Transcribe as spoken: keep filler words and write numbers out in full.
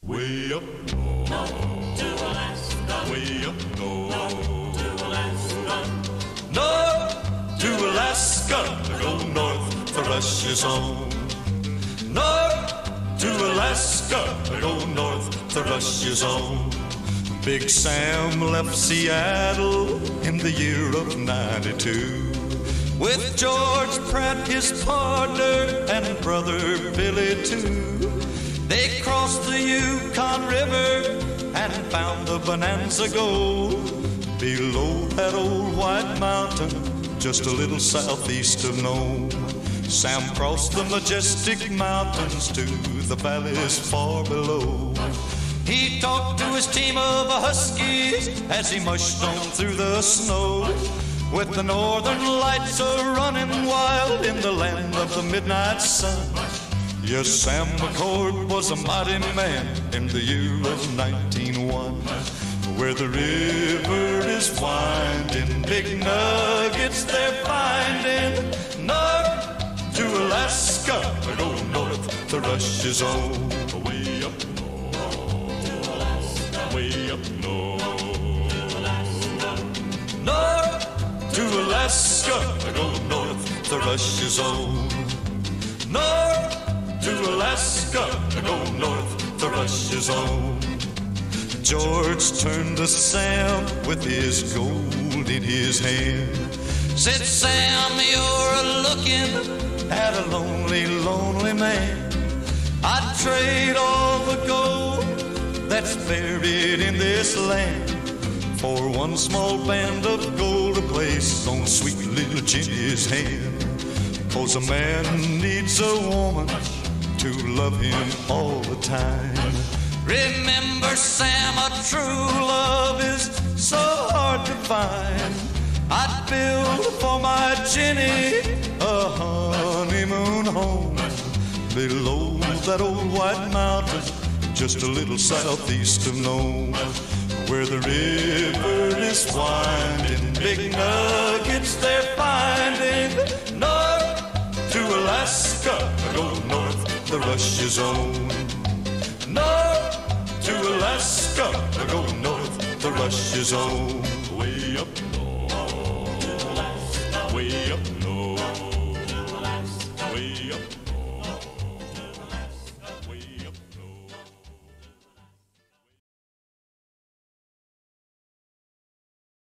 Way up north, north to Alaska, way up north, north to Alaska, north to Alaska, go north for Russia's home. North to Alaska, go north to Russia's home. Big Sam left Seattle in the year of ninety-two with George Pratt, his partner, and brother Billy too. They crossed the Yukon River and found the Bonanza Gold below that old white mountain, just a little southeast of Nome. Sam crossed the majestic mountains to the valleys far below. He talked to his team of huskies as he mushed on through the snow, with the northern lights a-running wild in the land of the midnight sun. Yes, Sam McCord was a mighty man in the year of nineteen oh one, where the river is winding, big nuggets they're finding. North to Alaska, go north to Russia's own. Way up north, way up north, north to Alaska, go north to Russia's own. North to Alaska, go north to Russia's own. George turned to Sam with his gold in his hand. Said, Sam, you're looking at a lonely, lonely man. I'd trade all the gold that's buried in this land for one small band of gold to place on sweet little Jenny's hand. 'Cause a man needs a woman to love him all the time. Remember, Sam, a true love is so hard to find. I'd build for my Jenny a honeymoon home below that old white mountain, just a little southeast of Nome, where the river is winding, big nuggets they're finding. North to Alaska, go north to Russia's own. North to Alaska, go north to Russia's own. Way up north, way up north.